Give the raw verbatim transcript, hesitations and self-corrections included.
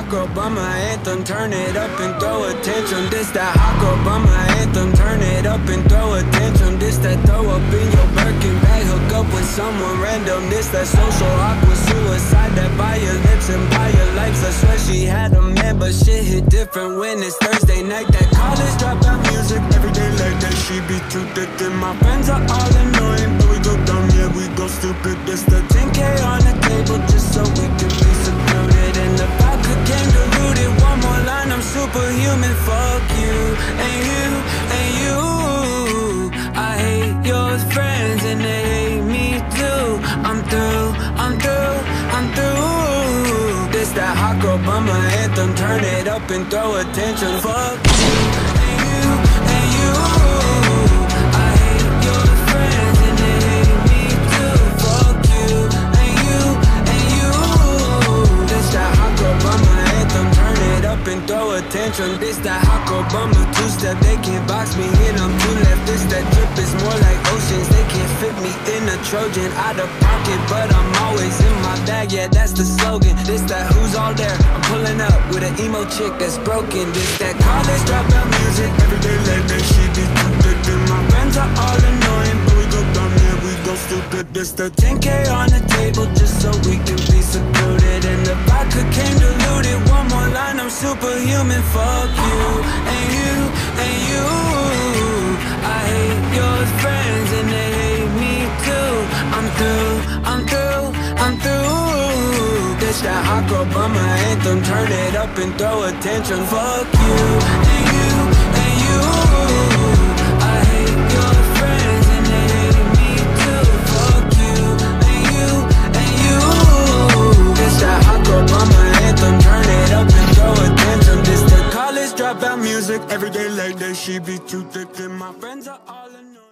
hot girl bummer anthem. Turn it up and throw attention. This that hot girl bummer anthem. Turn it up and throw attention. This that throw up in your Birkin bag. Hook up with someone random. This that social awkward suicide. That buy your lips and buy your likes. I swear she had a man, but shit hit different when it's Thursday night. That college dropout music every day like that. She be too thick and my friends are all annoying, but we go dumb, yeah, we go stupid. This the ten K on the table just so we can be secluded. And the vodka came diluted. One more line, I'm superhuman. Fuck you and you and you. I hate your friends and they hate me too. I'm through, I'm through, I'm through. This that hot girl bummer anthem. Turn it up and throw attention. Fuck you and you and you. I hate your friends and they hate me too. Fuck you and you and you. This that hot girl bummer anthem. Turn it up and throw attention. This that hot girl bummer two-step. They can't box me in, I'm too left. This that drip is more like oceans. They can't fit me in a Trojan. Out of pocket, but I'm always in my bag. Yeah, that's the slogan. This that who's all there. I'm pulling up with an emo chick that's broken. This that college dropout music every day like that. She be too thick and my friends are all annoying, but we go dumb, yeah, we go stupid. This the ten K on the table just so we can be secluded. And the vodka came diluted. One more line, I'm superhuman. Fuck you and you and you. I hate your friends and they hate me too. I'm through, I'm through, I'm through. This that hot girl bummer anthem. Turn it up and throw attention. Fuck you and you and you. I hate your friends and they hate me too. Fuck you and you and you. This that hot girl bummer anthem. Turn it up and throw attention. This the college dropout music every day like that. She be too thick and my friends are all annoying.